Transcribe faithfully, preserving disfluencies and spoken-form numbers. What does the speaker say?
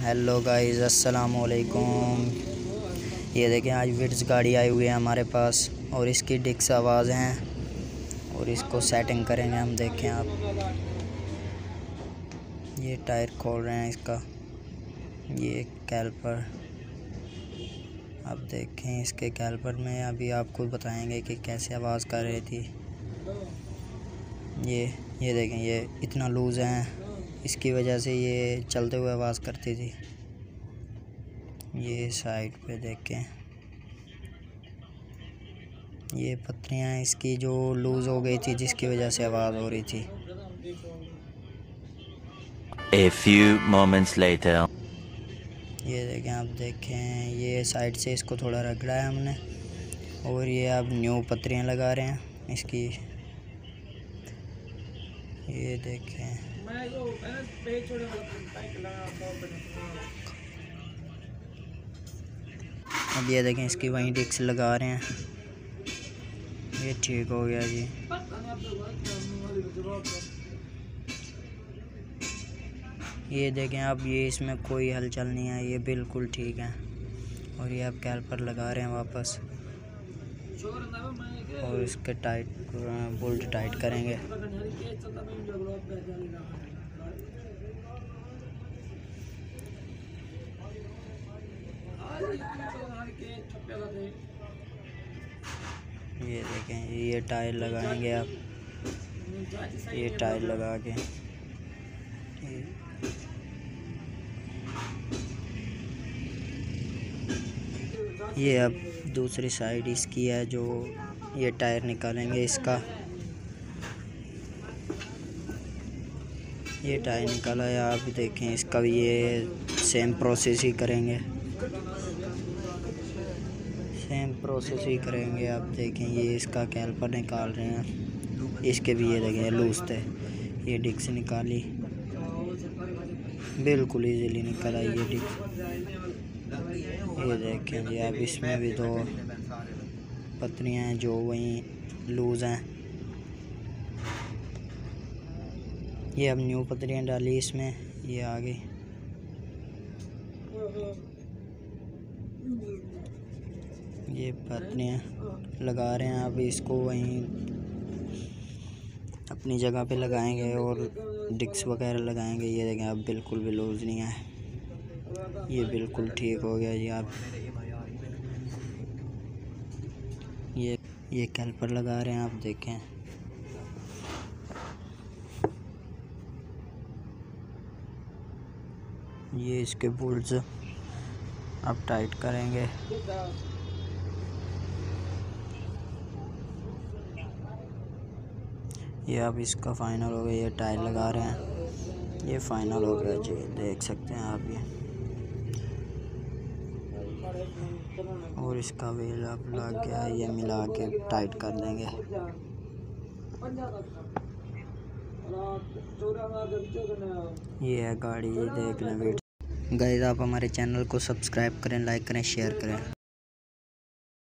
Hello guys, अस्सलाम वालेकुम। ये देखें, आज विट्स गाड़ी आई हुई है हमारे पास और इसकी डिक्स आवाज़ हैं और इसको सेटिंग करेंगे हम। देखें आप, ये टायर खोल रहे हैं इसका, ये कैलिपर आप देखें। इसके कैलिपर में अभी आपको बताएंगे कि कैसे आवाज़ कर रही थी। ये ये देखें, ये इतना लूज़ है, इसकी वजह से ये चलते हुए आवाज़ करती थी। ये साइड पे देखें, ये पत्रियाँ इसकी जो लूज़ हो गई थी, जिसकी वजह से आवाज़ हो रही थी। A few moments later. ये देखें आप देखें, ये साइड से इसको थोड़ा रगड़ा है हमने और ये अब न्यू पत्रियाँ लगा रहे हैं इसकी। ये देखें, अब ये देखें इसकी वहीं डिक्स लगा रहे हैं। ये ठीक हो गया जी। ये देखें आप, ये इसमें कोई हलचल नहीं है, ये बिल्कुल ठीक है। और ये आप कैलिपर लगा रहे हैं वापस और इसके टाइट बोल्ट टाइट करेंगे। ये देखें, ये टायर लगाएंगे आप, ये टायर लगा के ये अब दूसरी साइड इसकी है, जो ये टायर निकालेंगे इसका। ये टायर निकाला है, आप देखें इसका भी ये सेम प्रोसेस ही करेंगे, सेम प्रोसेस ही करेंगे। आप देखें, ये इसका कैलिपर निकाल रहे हैं, इसके भी ये देखें लूज थे। ये डिक्स निकाली, बिल्कुल इजीली निकल आई ये डिक्स। ये देखें जी, अब इसमें भी दो पत्रियाँ हैं जो वहीं लूज़ हैं। ये अब न्यू पत्रियाँ डाली इसमें, ये आ गई। ये पत्रियाँ लगा रहे हैं, अब इसको वहीं अपनी जगह पे लगाएंगे और डिक्स वगैरह लगाएंगे। ये देखें, अब बिल्कुल भी लूज़ नहीं है, ये बिल्कुल ठीक हो गया जी। आप ये ये कैलिपर लगा रहे हैं, आप देखें। ये इसके बोल्ट्स अब टाइट करेंगे। ये अब इसका फाइनल हो गया, ये टायर लगा रहे हैं, ये फाइनल हो गया जी। देख सकते हैं आप ये, और इसका व्हील अब लग गया, ये मिला के टाइट कर देंगे। ये है गाड़ी, देख लें। गाइस, आप हमारे चैनल को सब्सक्राइब करें, लाइक करें, शेयर करें।